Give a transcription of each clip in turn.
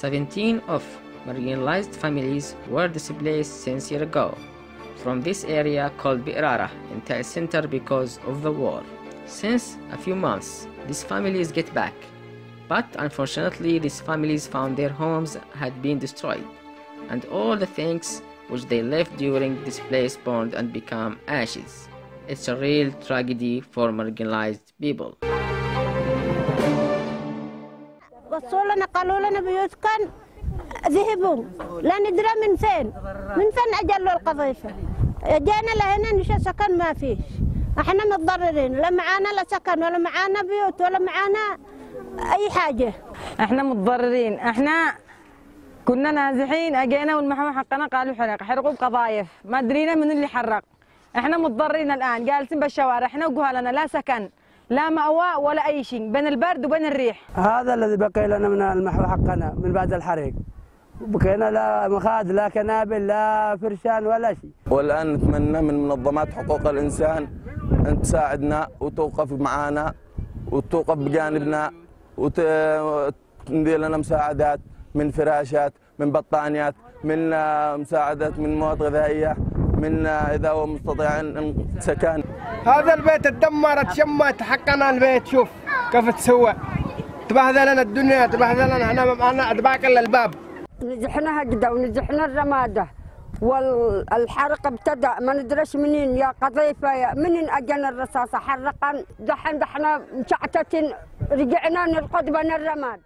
17 of marginalized families were displaced since years ago from this area called Bi'rara in Ta'is Center because of the war. Since a few months, these families get back, but unfortunately these families found their homes had been destroyed, and all the things which they left during displaced burned and become ashes. It's a real tragedy for marginalized people. وصلوا لنا قالوا لنا بيوتكم ذهبوا لا ندري من فين اجلوا القذيفه. جينا لهنا نشوف سكن ما فيش، احنا متضررين، لا معانا لا سكن ولا معانا بيوت ولا معانا اي حاجه. احنا متضررين، احنا كنا نازحين اجينا والمحامي حقنا قالوا حرقوا بقضايف، ما درينا من اللي حرق. احنا متضررين الان جالسين بالشوارع، احنا وجهالنا لا سكن لا مأوى ولا أي شيء بين البرد وبين الريح. هذا الذي بقي لنا من المحو حقنا من بعد الحريق، بقينا لا مخاد لا كنابل لا فرشان ولا شيء. والآن نتمنى من منظمات حقوق الإنسان أن تساعدنا وتوقف معنا وتوقف بجانبنا وتندير لنا مساعدات من فراشات، من بطانيات، من مساعدات من مواد غذائية، من إذا هو مستطيع سكن. هذا البيت اتدمر اتشمت حقنا البيت، شوف كيف تسوى، تبهدلنا الدنيا تبهدلنا، احنا معنا ادباك الا الباب. نزحنا هجده ونزحنا الرماده والحرق ابتدأ ما ندريش منين، يا قذيفه يا منين اجانا الرصاصه حرقا دحين احنا مشعتتين رجعنا نرقد بين الرماد.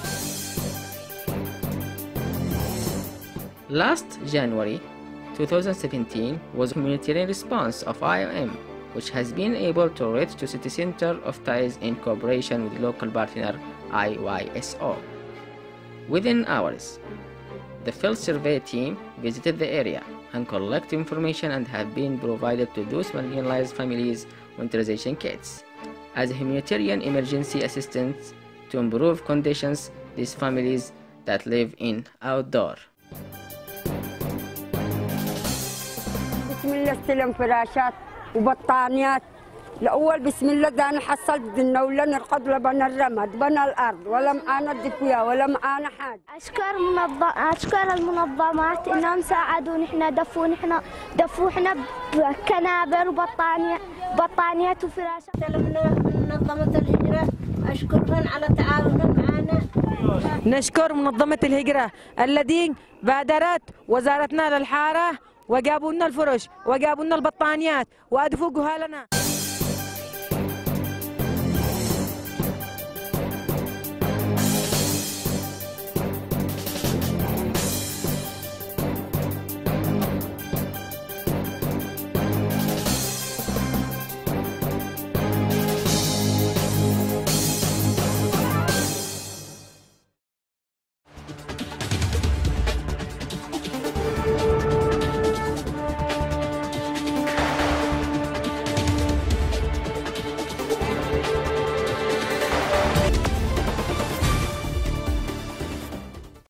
Last January 2017 was a humanitarian response of IOM, which has been able to reach to city center of Ta'is in cooperation with local partner IYSO. Within hours, the field survey team visited the area and collected information and have been provided to those marginalized families winterization kits as a humanitarian emergency assistance to improve conditions these families that live in outdoor. بسم الله استلم فراشات وبطانيات. الأول بسم الله ده أنا حصلت دنا ولا نرقد بنا الرمد بنا الأرض ولا معانا الدفية ولا معانا حاجة. أشكر المنظمات إنهم ساعدونا، إحنا دفوا إحنا بكنابر وبطانيات وفراشات. منظمة الهجرة أشكرهم على تعاونهم معنا. نشكر منظمة الهجرة الذين بادرت وزارتنا للحارة وجابوا لنا الفرش وجابوا لنا البطانيات وأدفوا جهالنا.